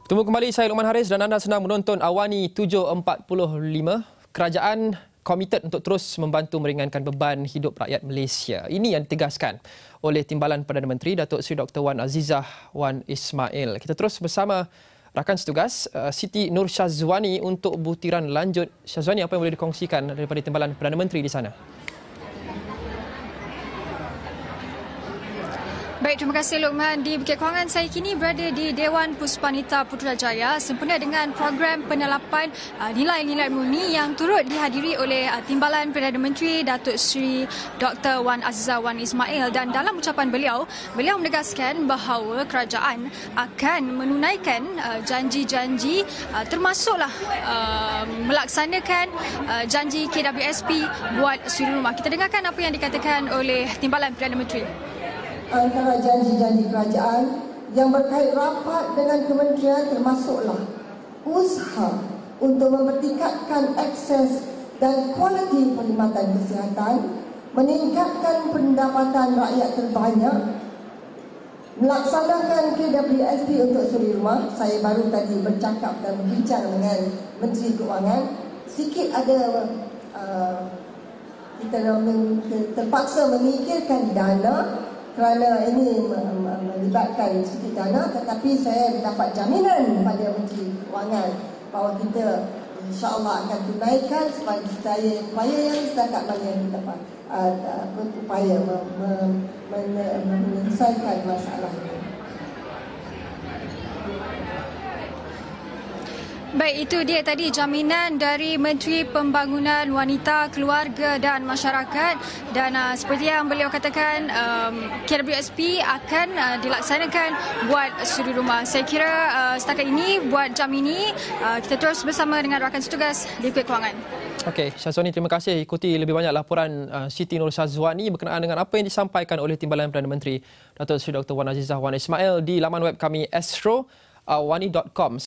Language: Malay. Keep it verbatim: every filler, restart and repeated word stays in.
Temu kembali, saya Luqman Haris dan anda sedang menonton Awani tujuh empat lima. Kerajaan komited untuk terus membantu meringankan beban hidup rakyat Malaysia. Ini yang ditegaskan oleh Timbalan Perdana Menteri Datuk Seri Doktor Wan Azizah Wan Ismail. Kita terus bersama rakan setugas Siti Nur Syazwani untuk butiran lanjut. Syazwani, apa yang boleh dikongsikan daripada Timbalan Perdana Menteri di sana? Baik, terima kasih Luqman. Di Bukit Kewangan, saya kini berada di Dewan Puspanita Putrajaya sempena dengan program penerapan uh, nilai-nilai murni yang turut dihadiri oleh uh, Timbalan Perdana Menteri Datuk Seri Doktor Wan Azizah Wan Ismail, dan dalam ucapan beliau, beliau menegaskan bahawa kerajaan akan menunaikan uh, janji-janji uh, termasuklah uh, melaksanakan uh, janji K W S P buat suri rumah. Kita dengarkan apa yang dikatakan oleh Timbalan Perdana Menteri. Antara janji-janji kerajaan yang berkait rapat dengan kementerian termasuklah usaha untuk mempertingkatkan akses dan kualiti perkhidmatan kesihatan, meningkatkan pendapatan rakyat terbanyak, melaksanakan K W S P untuk suri rumah. Saya baru tadi bercakap dan berbincang dengan Menteri Keuangan. Sikit ada uh, kita terpaksa memikirkan dana kerana ini melibatkan sedikit dana, tetapi saya dapat jaminan pada Menteri Keuangan bahawa kita insya-Allah akan tunaikan sebagai upaya yang setakat mana yang kita uh, upaya menyelesaikan masalah ini. Baik, itu dia tadi jaminan dari Menteri Pembangunan Wanita, Keluarga dan Masyarakat, dan uh, seperti yang beliau katakan, um, K W S P akan uh, dilaksanakan buat suri rumah. Saya kira uh, setakat ini buat jam ini uh, kita terus bersama dengan rakan setugas di Bukit Kewangan. Okey, Syazwani, terima kasih. Ikuti lebih banyak laporan uh, Siti Nur Syazwani berkenaan dengan apa yang disampaikan oleh Timbalan Perdana Menteri Datuk Seri Doktor Wan Azizah Wan Ismail di laman web kami astro awani dot com.